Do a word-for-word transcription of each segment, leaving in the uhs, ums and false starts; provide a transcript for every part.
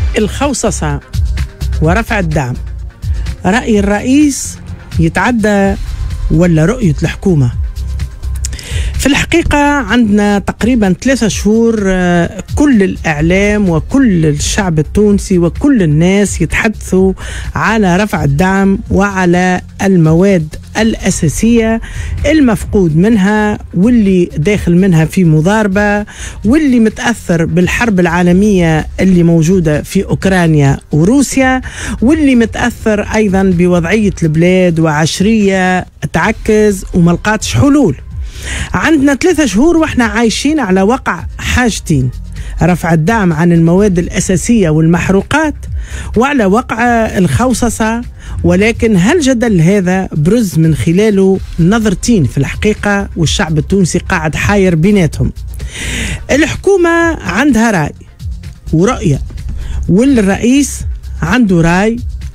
الخوصصة ورفع الدعم، رأي الرئيس يتعدى ولا رؤية الحكومة؟ في الحقيقة عندنا تقريبا ثلاثة شهور كل الإعلام وكل الشعب التونسي وكل الناس يتحدثوا على رفع الدعم وعلى المواد الأساسية المفقود منها واللي داخل منها في مضاربة واللي متأثر بالحرب العالمية اللي موجودة في أوكرانيا وروسيا واللي متأثر أيضا بوضعية البلاد وعشرية تعكز وملقاتش حلول. عندنا ثلاثة شهور واحنا عايشين على وقع حاجتين: رفع الدعم عن المواد الأساسية والمحروقات، وعلى وقع الخوصصة. ولكن هالجدل هذا برز من خلاله نظرتين في الحقيقة، والشعب التونسي قاعد حاير بيناتهم. الحكومة عندها رأي ورؤية، والرئيس عنده رأي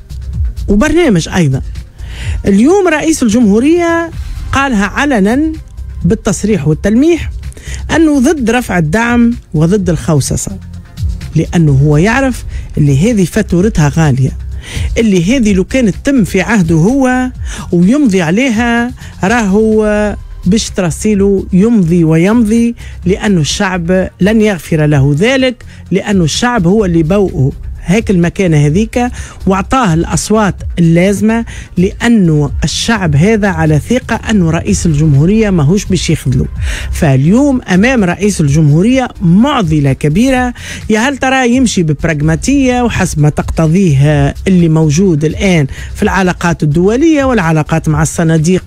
وبرنامج أيضا. اليوم رئيس الجمهورية قالها علنا بالتصريح والتلميح أنه ضد رفع الدعم وضد الخوصصة، لأنه هو يعرف اللي هذه فاتورتها غالية، اللي هذه لو كانت تم في عهده هو ويمضي عليها راهو باش ترسيله يمضي ويمضي، لأنه الشعب لن يغفر له ذلك، لأنه الشعب هو اللي بوئه هيك المكانة هذيك واعطاه الأصوات اللازمة، لأنه الشعب هذا على ثقة أنه رئيس الجمهورية ماهوش باش يخذله. فاليوم أمام رئيس الجمهورية معضلة كبيرة، يا هل ترى يمشي ببراغماتية وحسب ما تقتضيه اللي موجود الآن في العلاقات الدولية والعلاقات مع الصناديق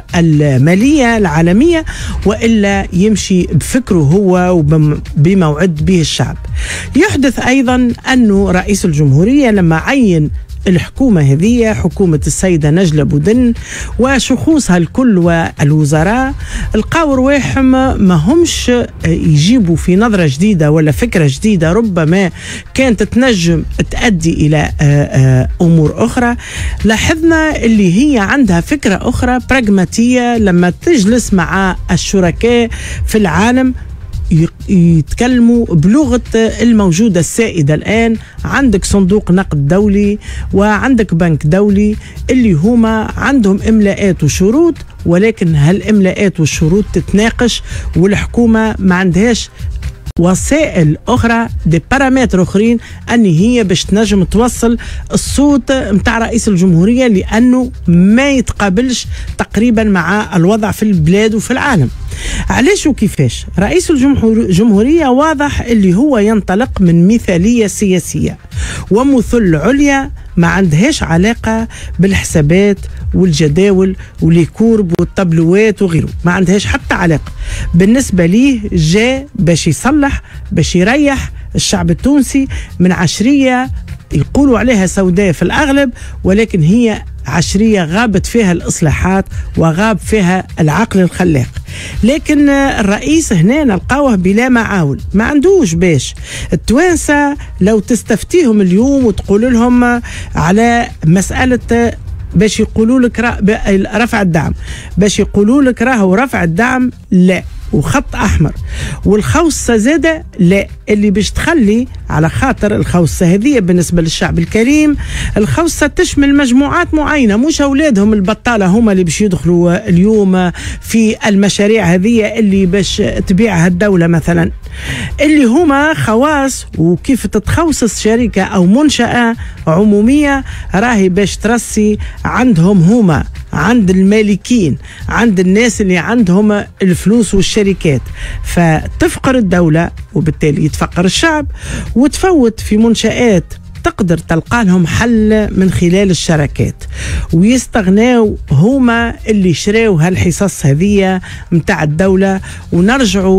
المالية العالمية، وإلا يمشي بفكره هو وبما وعد به الشعب. يحدث أيضا أنه رئيس الجمهورية لما عين الحكومة هذه حكومة السيدة نجلة بودن وشخوصها الكل والوزراء، لقاو رواحهم ما همش يجيبوا في نظرة جديدة ولا فكرة جديدة ربما كانت تنجم تؤدي إلى أمور أخرى. لاحظنا اللي هي عندها فكرة أخرى براغماتية، لما تجلس مع الشركاء في العالم يتكلموا بلغة الموجودة السائدة الآن. عندك صندوق نقد دولي وعندك بنك دولي اللي هما عندهم إملاءات وشروط، ولكن هالإملاءات والشروط تتناقش والحكومة ما عندهاش وسائل أخرى دي بارامتر أخرين أن هي باش تنجم توصل الصوت متاع رئيس الجمهورية، لأنه ما يتقابلش تقريبا مع الوضع في البلاد وفي العالم. علاش وكيفاش؟ رئيس الجمهورية واضح اللي هو ينطلق من مثالية سياسية ومثل عليا ما عندهاش علاقة بالحسابات والجداول والكورب والطبلوات وغيره، ما عندهاش حتى علاقة. بالنسبة ليه جاء باش يصلح، باش يريح الشعب التونسي من عشرية يقولوا عليها سوداء في الأغلب، ولكن هي عشرية غابت فيها الإصلاحات وغاب فيها العقل الخلاق. لكن الرئيس هنا نلقاوه بلا معاول، ما عندوش باش. التوانسة لو تستفتيهم اليوم وتقول لهم على مسألة باش يقولوا لك رفع الدعم، باش يقولوا لك راهو رفع الدعم لا وخط أحمر، والخوصة زادة لا، اللي باش تخلي على خاطر الخوصة هذه بالنسبة للشعب الكريم الخوصة تشمل مجموعات معينة، مش أولادهم البطالة هم اللي باش يدخلوا اليوم في المشاريع هذه اللي باش تبيعها الدولة مثلا، اللي هما خواص. وكيف تتخوصص شركة أو منشأة عمومية راهي باش ترسي عندهم هما، عند المالكين، عند الناس اللي عندهم الفلوس والشركات، فتفقر الدولة وبالتالي يتفقر الشعب، وتفوت في منشآت تقدر تلقى لهم حل من خلال الشركات، ويستغناو هما اللي شراو هالحصص هذه متاع الدولة، ونرجعوا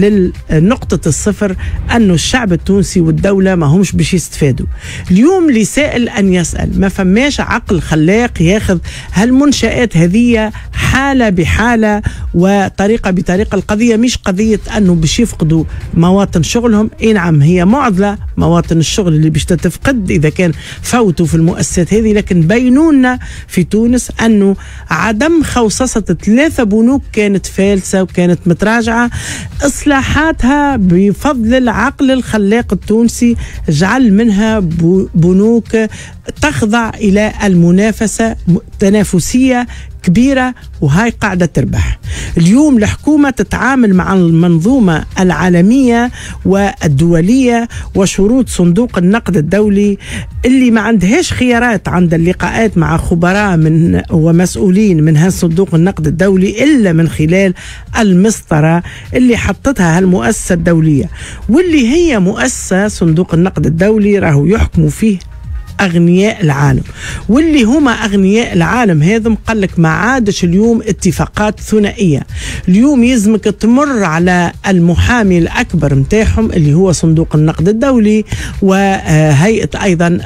لنقطة الصفر أنه الشعب التونسي والدولة ما همش باش يستفادوا. اليوم اللي سائل أن يسأل، ما فماش عقل خلاق ياخذ هالمنشآت هذه حالة بحالة وطريقة بطريقة. القضية مش قضية أنه باش يفقدوا مواطن شغلهم، إيه نعم هي معضلة مواطن الشغل اللي باش تتفقد، رد إذا كان فوتوا في المؤسسات هذه، لكن بينوا لنا في تونس أنه عدم خوصصة ثلاثة بنوك كانت فالسة وكانت متراجعة. إصلاحاتها بفضل العقل الخلاق التونسي جعل منها بنوك تخضع إلى المنافسة، تنافسية كبيرة، وهاي قاعدة تربح. اليوم الحكومة تتعامل مع المنظومة العالمية والدولية وشروط صندوق النقد الدولي اللي ما عندهاش خيارات عند اللقاءات مع خبراء من ومسؤولين من هذا صندوق النقد الدولي إلا من خلال المسطرة اللي حطتها هالمؤسسة الدولية، واللي هي مؤسسة صندوق النقد الدولي راهو يحكموا فيه أغنياء العالم، واللي هما أغنياء العالم هذم قالك ما عادش اليوم اتفاقات ثنائية. اليوم يزمك تمر على المحامي الأكبر متاعهم اللي هو صندوق النقد الدولي وهيئة أيضا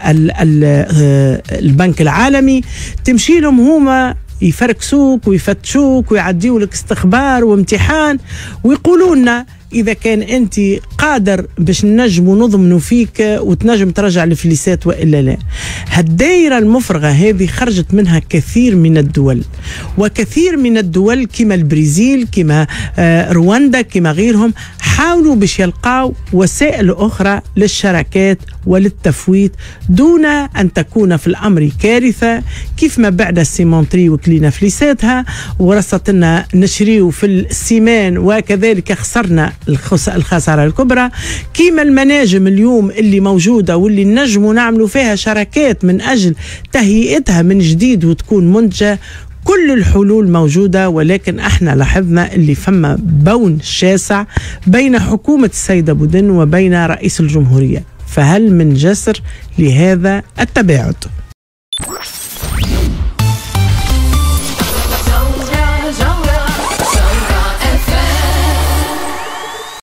البنك العالمي، تمشي لهم هما يفركسوك ويفتشوك ويعديوا لك استخبار وامتحان ويقولوا لنا إذا كان أنت قادر باش نجموا نضمنوا فيك وتنجم ترجع الفليسات وإلا لا. هالدائرة المفرغة هذه خرجت منها كثير من الدول، وكثير من الدول كما البرازيل كما رواندا كما غيرهم حاولوا باش يلقاو وسائل أخرى للشراكات وللتفويت دون أن تكون في الأمر كارثة كيف ما بعد السيمونتري وكلينا فليساتها ورصتنا نشريو في السيمان وكذلك خسرنا الخسارة الكبرى، كيما المناجم اليوم اللي موجودة واللي نجموا نعملوا فيها شراكات من أجل تهيئتها من جديد وتكون منتجة. كل الحلول موجودة، ولكن احنا لاحظنا اللي فما بون شاسع بين حكومة السيدة بودن وبين رئيس الجمهورية، فهل من جسر لهذا التباعد؟